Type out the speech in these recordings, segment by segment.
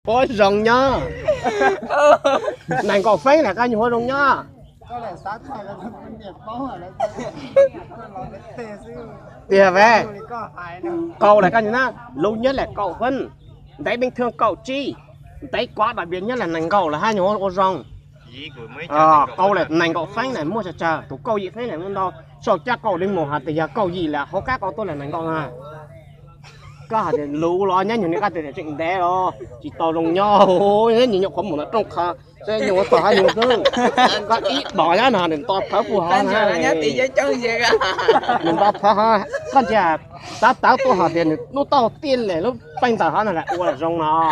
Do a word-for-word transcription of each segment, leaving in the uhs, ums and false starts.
ôi rồng nhá này có phế là cái nhiều rồng nhá tiền về cậu là cái như nào lâu nhất là cậu vân đấy bình thường cậu chi đấy quá đặc biệt nhất là nành cậu là hai nhiều ô rồng à cậu là nành cậu phanh này mua chả chả tụ cậu gì phanh này muốn đâu sau chắc cậu đến một hạt thì giờ cậu gì là khó các cậu tôi là nành cậu à có hạt thì lú lo nhá nhiều cái thì chuyện đẻ đó chỉ tàu rồng nho ôi nhiều nhóc có một nó trong kha sẽ nhiều tàu hai nhiều thứ có ít bỏ nhá nào đừng to phá phù hợp ha nhá tí giấy chân gì cả đừng to phá ha con chả tá tá tôi hạt thì nó tàu tiên này nó phanh tàu này là ua là rồng nó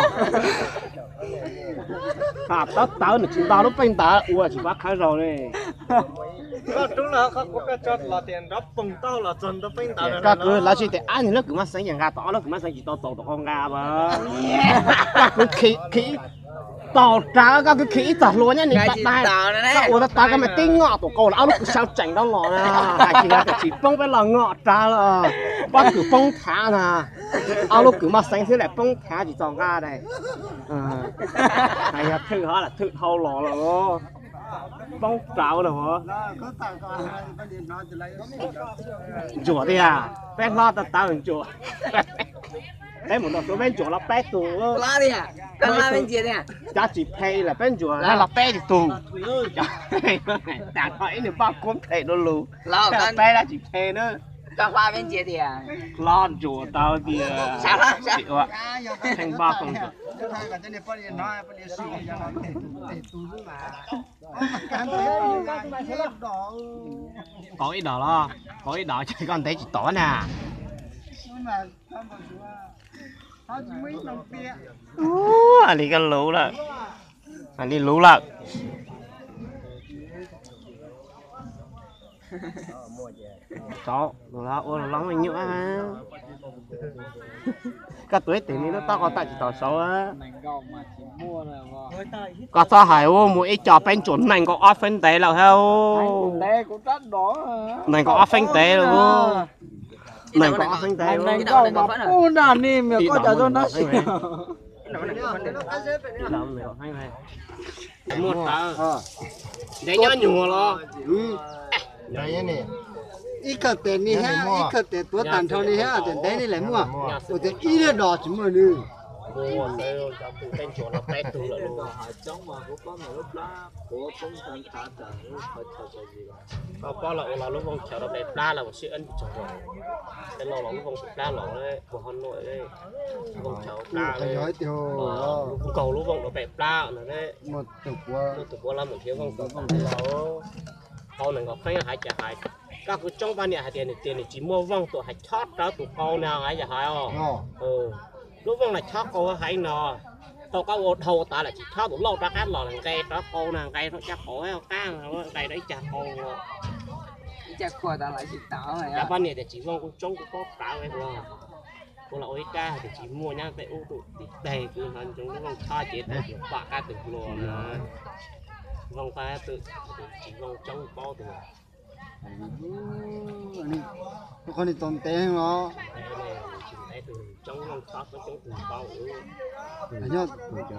hạt tá tá nó chỉ tàu nó phanh tàu ua chỉ bắt khai rồi này có đúng là có cái chót là tiền đó bùng tao là chân đó phanh tao các cứ là chỉ để ăn thì nó cứ mắt sángอย่างgà tỏ nó cứ mắt sáng chỉ to tổ tổ con gà mà các cứ khí khí tỏ trá các cứ khí tỏ luôn nhá nhìn bắt tay các uống ta cái mày tinh ngọ tổ cổ là áo nó cứ sao chảnh đó lò nè chỉ là chỉ phong với là ngọ trá là bắt cứ phong thả nè áo nó cứ mắt sáng thế này phong thả chỉ tròn gà đây hay là thử hả là thử thâu lò là bông trào rồi hả? Chùa đi à? Bé lo ta tao hình chùa. Đấy một số bên chùa là bé tù. La đi à? Con la bên gì đi à? Cha chỉ pay là bên chùa là là bé thì tù. Đã hỏi nữa bao cuốn thầy nó lù. Lo con bé là chỉ pay nữa. Con la bên gì đi à? Lo chùa tao thì sao đó? Chịu ạ. Thành ba con chùa. Có ít đỏ lo, có ít đỏ chứ con thấy chỉ tỏ nè. Anh đi con lú là, anh đi lú là. Chó, đồ đó, ôi nó lóng mình nhựa ha. Các tuổi tiền đi nó tao có tại chỉ tỏ xấu á. Có sao hải ô mỗi ít trò bánh chuẩn này có off phanh tế là heo. Này có off phanh tế rồi vô. Này có off phanh tế này có mà u nà ni mà có trả cho nó xỉu. Mua ta. Để nhớ nhùa lo. Đấy nè. Ít cái tiền này ha, ít cái tiền tuổi tàn thọ này ha, tiền đấy này lại mua. Rồi tiền ít cái đỏ chỉ mua nữa. Mua đây cho tụ tên chỗ là bé tụ là luôn. Có có là là lúc ông chào là bé pla là một sự ân trọng rồi. Cái lò lúc ông pla lò đấy của Hà Nội đấy. Ông chào pla. Phải nói tiêu. Cầu lúc ông nó bé pla nữa đấy. Một tục qua. Một tục qua là một thiếu không có không thể nào. Câu này ngọc phanh hại chả hại. Các cứ trong ban này hại tiền tiền chỉ mua vong tụ hại chót đó tụ câu nào hại chả hại không? Ừ. Lúc vong là chót câu hại nọ. Tao có ô thâu ta là chỉ chót tụ lâu ra cát lò là cây đó câu nàng cây nó chắc khổ heo cang cây đấy chả câu. Chắc khoa ta lại chỉ tao này. Dạ ban này thì chỉ vong cũng trong cũng có tao ấy rồi. Cô là ôi ca thì chỉ mua nhá tại ô tụ đầy cứ hắn chúng nó vong cho chết để bạ ca từ lò là vong ta tự chỉ vong trong bao từ con đi tôm té nó trong lòng sót nó trong từ bao anh nhớ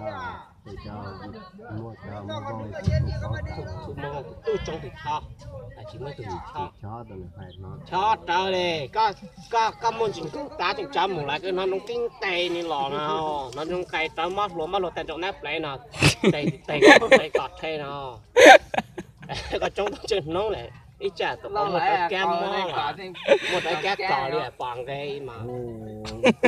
tôi trong từ thọ là chỉ mới từ thọ cho trời này có có có môn chính cũng tá chính chấm một lại cái nó nó kinh tây như lò nào nó trong cây tao mất luôn mất luôn tên trong nếp lấy nào tây tây tây cọt thế nào có trong chân nó này ít chả tụi nó một cái cam nó một cái cát cỏ này bằng cái mà